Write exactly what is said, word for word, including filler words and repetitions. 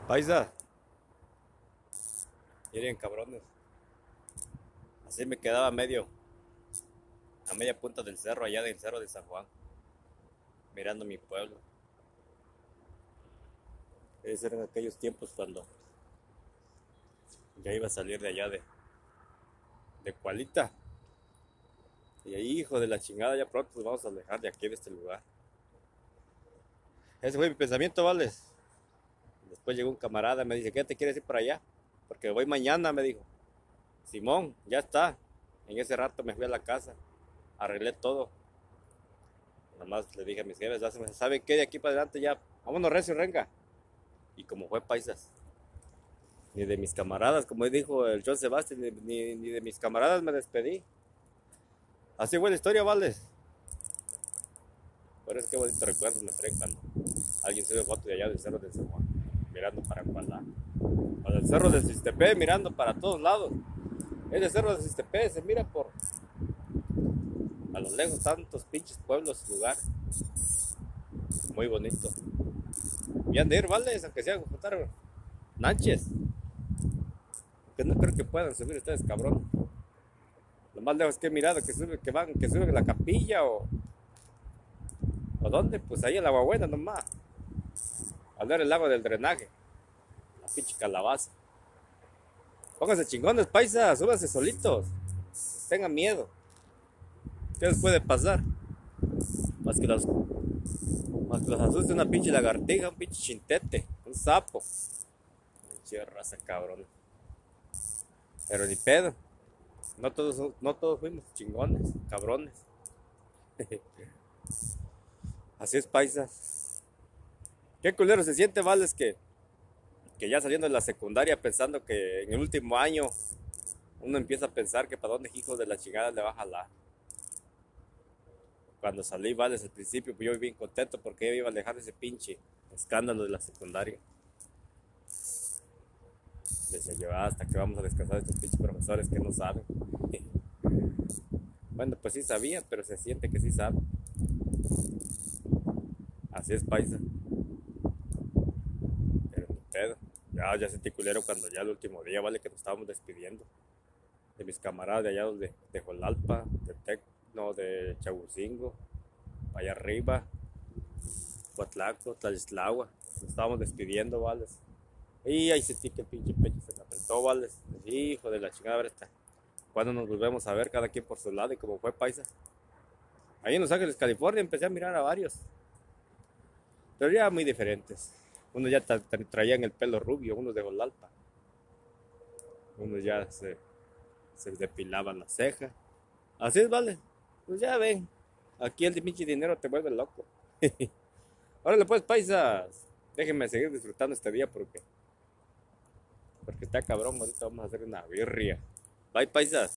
Paisa, miren cabrones, así me quedaba medio, a media punta del cerro, allá del cerro de San Juan, mirando mi pueblo. Esos eran aquellos tiempos cuando ya iba a salir de allá de, de Cualita. Y ahí, hijo de la chingada, ya pronto nos vamos a alejar de aquí, de este lugar. Ese fue mi pensamiento, ¿vales? Después llegó un camarada, me dice, ¿qué te quieres ir para allá? Porque voy mañana, me dijo. Simón, ya está. En ese rato me fui a la casa, arreglé todo. Nada más le dije a mis jefes, ¿saben qué? De aquí para adelante ya, vámonos recio, renga. Y como fue paisas, ni de mis camaradas, como dijo el John Sebastián, ni, ni, ni de mis camaradas me despedí. Así fue la historia, Vales. Por eso qué bonito recuerdo me traen cuando alguien sube foto de allá del cerro del San Juan, mirando para Cualá. O del cerro del Sistepé, mirando para todos lados. Ese cerro del Sistepé se mira por a lo lejos, tantos pinches pueblos, lugar. Muy bonito. Y han de ir, Vales, aunque sea juntar Nánchez. Que no creo que puedan subir ustedes, cabrón. Lo más lejos que he mirado que sube, que van, que suben a la capilla o, o dónde, pues ahí en la Guabuena nomás. Al ver el lago del drenaje, la pinche calabaza. Pónganse chingones, paisas, súbanse solitos. Tengan miedo. ¿Qué les puede pasar? Más que los, más que los asuste una pinche lagartija, un pinche chintete, un sapo. Pinche raza cabrón. Pero ni pedo. No todos, no todos fuimos chingones, cabrones. Así es, paisas. Qué culero se siente, Vales, que, que ya saliendo de la secundaria pensando que en el último año uno empieza a pensar que para dónde hijos de la chingada le va a jalar. Cuando salí, Vales, al principio, pues yo bien contento porque yo iba a alejar ese pinche escándalo de la secundaria. Decía yo, hasta que vamos a descansar de estos pinches profesores que no saben. Bueno, pues sí sabían, pero se siente que sí saben. Así es, paisa. Pero ni pedo. Ya, ya sentí culero cuando ya el último día, vale, que nos estábamos despidiendo. De mis camaradas de allá de, de Jolalpa, de Tec, no, de Chagucingo, allá arriba, Coatlaco, Tlaxtlagua. Nos estábamos despidiendo, vale. Y ahí sentí que el pinche pecho se me apretó, vale. Hijo de la chingada, a ver esta. Cuando nos volvemos a ver, cada quien por su lado, y como fue paisa. Ahí en Los Ángeles, California, empecé a mirar a varios. Pero ya muy diferentes. Unos ya tra tra traían el pelo rubio, unos de Jolalpa. Unos ya se, se depilaban la ceja. Así es, vale. Pues ya ven. Aquí el pinche dinero te vuelve loco. Órale pues, paisas. Déjenme seguir disfrutando este día porque, porque está cabrón. Ahorita vamos a hacer una birria. Bye, paisas.